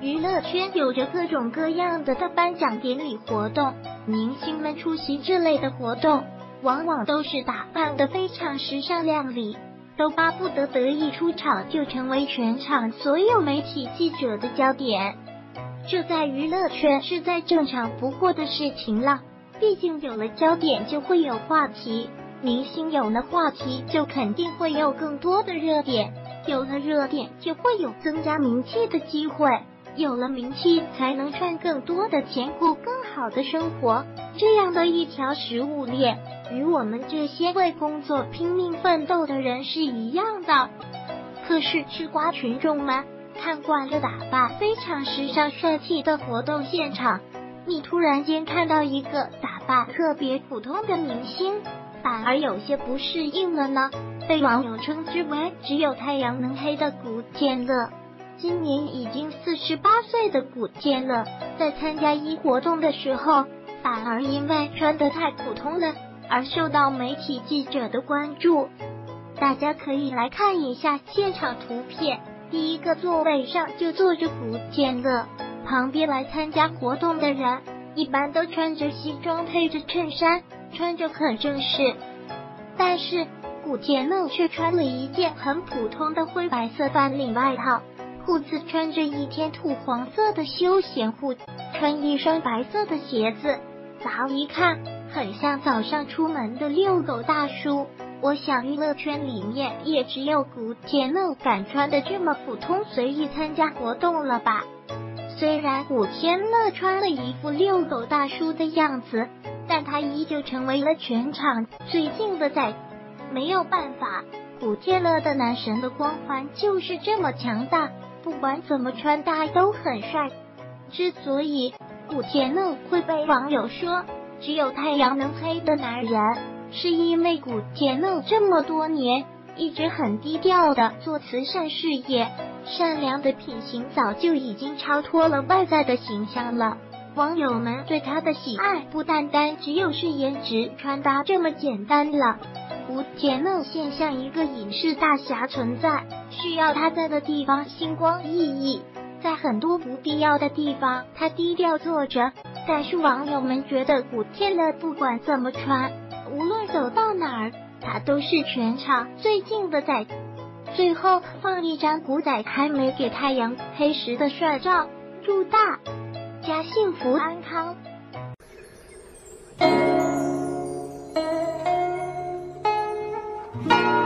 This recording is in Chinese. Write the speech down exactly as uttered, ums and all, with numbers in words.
娱乐圈有着各种各样的颁奖典礼活动，明星们出席这类的活动，往往都是打扮得非常时尚靓丽，都巴不得得一出场就成为全场所有媒体记者的焦点。这在娱乐圈是再正常不过的事情了，毕竟有了焦点就会有话题，明星有了话题就肯定会有更多的热点，有了热点就会有增加名气的机会，有了名气才能赚更多的钱，过更好的生活，这样的一条食物链与我们这些为工作拼命奋斗的人是一样的。可是吃瓜群众们看惯了打扮非常时尚帅气的活动现场，你突然间看到一个打扮特别普通的明星，反而有些不适应了呢。被网友称之为只有太阳能黑的古天乐，今年已经四十八岁的古天乐，在参加一活动的时候，反而因为穿得太普通了而受到媒体记者的关注。大家可以来看一下现场图片，第一个座位上就坐着古天乐，旁边来参加活动的人一般都穿着西装配着衬衫，穿着很正式，但是古天乐却穿了一件很普通的灰白色翻领外套，裤子穿着一天土黄色的休闲裤，穿一双白色的鞋子，乍一看很像早上出门的遛狗大叔。我想娱乐圈里面也只有古天乐敢穿的这么普通随意参加活动了吧。虽然古天乐穿了一副遛狗大叔的样子，但他依旧成为了全场最近的仔。没有办法，古天乐的男神的光环就是这么强大，不管怎么穿搭都很帅。之所以古天乐会被网友说只有太阳能黑的男人，是因为古天乐这么多年一直很低调的做慈善事业，善良的品行早就已经超脱了外在的形象了。网友们对他的喜爱不单单只有是颜值穿搭这么简单了，古天乐现像一个影视大侠存在，需要他在的地方星光熠熠，在很多不必要的地方他低调坐着，但是网友们觉得古天乐不管怎么穿，无论走到哪儿，他都是全场最近的仔。最后放一张古仔还没给太阳黑时的帅照，祝大家幸福安康。 Thank you.